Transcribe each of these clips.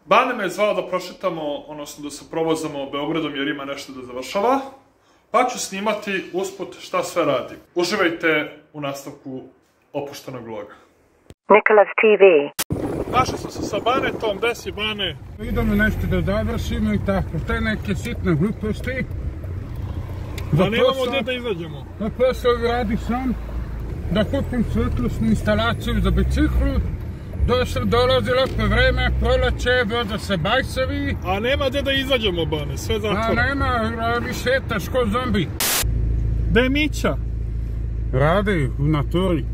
Bane me je zvao da prošetamo, odnosno da se provozamo Beogradom jer ima nešto da završava. Pa ću snimati usput šta sve radi. Uživajte u nastavku opuštenog vloga. Nicholas TV. Našli smo se sa Banetom, gde si Bane? Idemo nešto da završimo i tako, te neke sitne gluposti. Da nemamo gdje da izađemo. Na posao radi sam da kupim svetlosnu instalaciju za biciklu. Dolazi lepo vreme, proleće, voza se bajsevi. A nema gdje da izađemo, Bane, sve zatvore. A nema, radi šetaš ko zombi. Gde je Mića? Radi u naturi.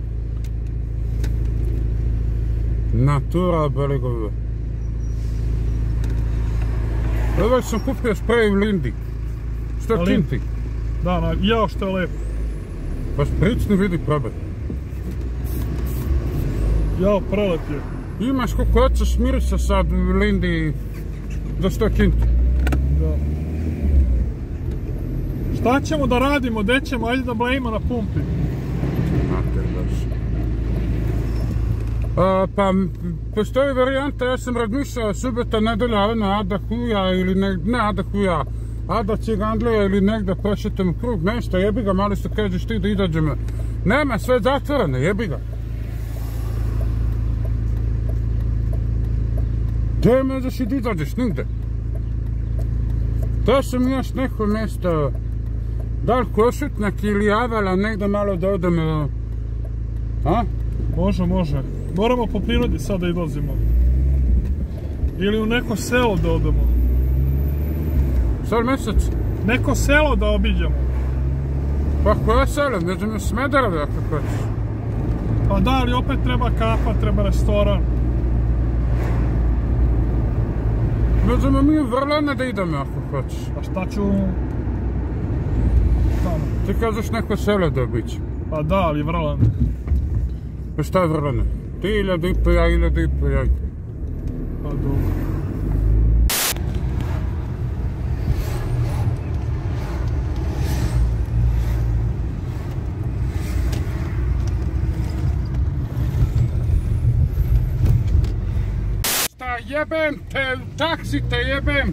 Natura Beligova. Ovaj sam kupio sprej u Lindi. Što kinti? Da, jao što je lepo. Baš pricno vidi, probaj. Jao, prelep je. Imaš kako hoćeš mirisa sad u Lindi za 100 kinti. Da. Šta ćemo da radimo, gde ćemo, ajde da blejimo na pumpi. Pa, postoji varijanta, ja sam razmišljao subota, nedelja, Ada Huja ili ne Ada Huja, Ada Cigandlija ili negdje prošetam krug, nešto, jebi ga, malo što kažeš ti da izađemo. Nema, sve zatvoreno, jebi ga. Gdje možeš i da izađeš, nigde. To sam još neko mjesto, da li Košutnjak ili Avala, negdje malo da odemo, a? Može. Moramo po prirodi sad da izlazimo. Ili u neko selo da odemo. Sad mjesec? Neko selo da obiđemo. Pa koje selo? Među Smedereve ako hoćeš. Pa da, ali opet treba kafa, treba restoran. Među mi u Vrlane da idemo ako hoćeš. Pa šta ću... tamo? Ti kažeš neko selo da obići. Pa da, ali Vrlane. Pa šta je Vrlane? Ti 1500, ja 1500, jaj. Pa dobro. Šta jebem te, taksi te jebem!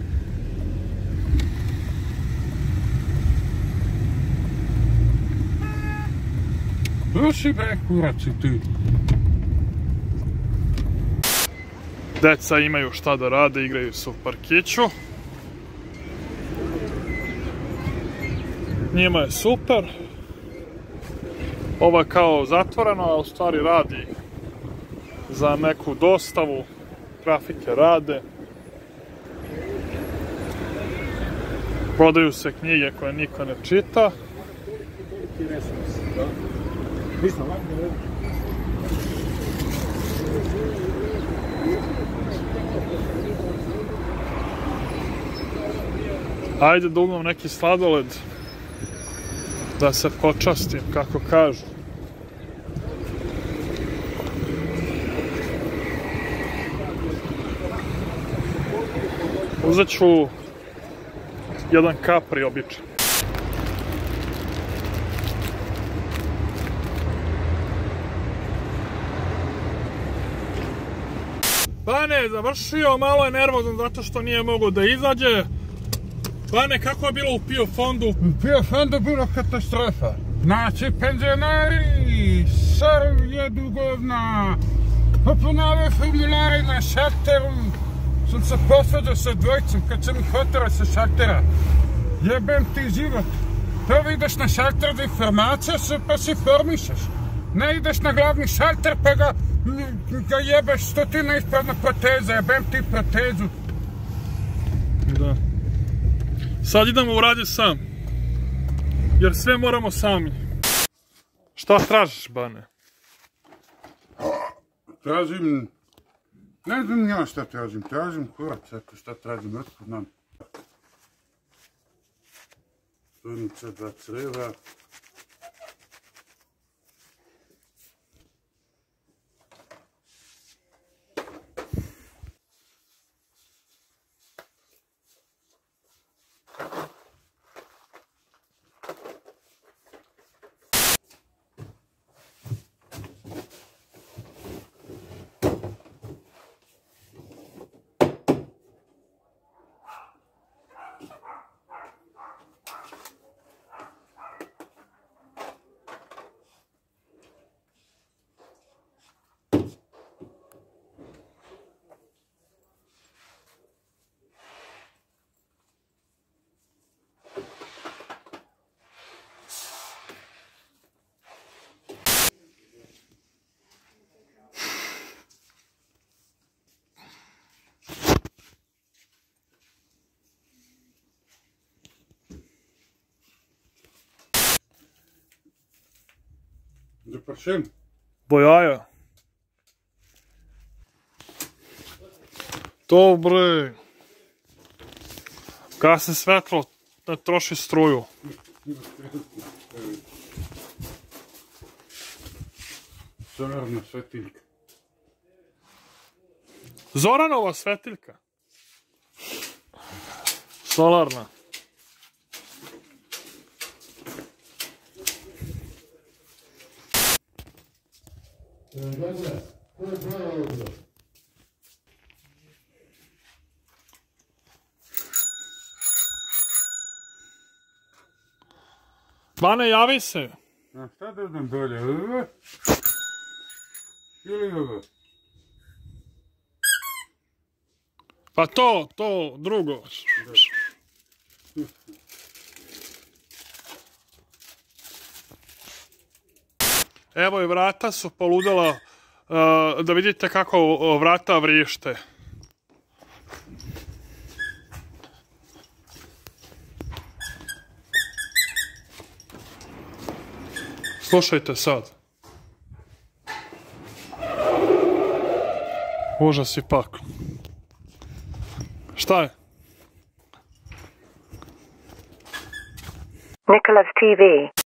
Ruši bre, kuraci ti. Deca imaju šta da rade, igraju se u parkiću. Njima je super. Ovo je kao zatvoreno, a u stvari radi za neku dostavu. Grafike rade. Prodaju se knjige koje niko ne čita. Ajde da uzmem neki sladoled da se počastim, kako kažu. Uzet ću jedan kapri običan. Bane je završio, malo je nervozan zato što nije mogao da izađe. Bane, kako je bilo u PIO fondu? U PIO fondu bilo katastrofa. Znači, penzionari, jedu govna, popunjavaju formulare na šalteru. Sam se posvađao sa dvojicom kad sam ih otjerao sa šaltera. Jebem ti život. Prvo ideš na šalter za informacije pa se formišeš. Ne ideš na glavni šalter pa ga jebeš stotina ispravna proteza, jebem ti protezu. Da. Sad idemo u radnje sam. Jer sve moramo sami. Šta tražiš, Bane? Tražim... Ne znam ja šta tražim. Tražim kurac, eto šta tražim, otkud nam. Stunica, 2 creva. pršim. Bojaja. To bre. Gasi svetlo, ne troši struju. Solarna svetiljka. Zoranova svetiljka. Solarna. Bane, javi se. A šta da idem dolje, ovo? Ili ovo? Pa to, drugo. Evo i vrata su poludela, da vidite kako vrata vrište. Slušajte sad. Užas ipak. Šta je? Nicholas TV.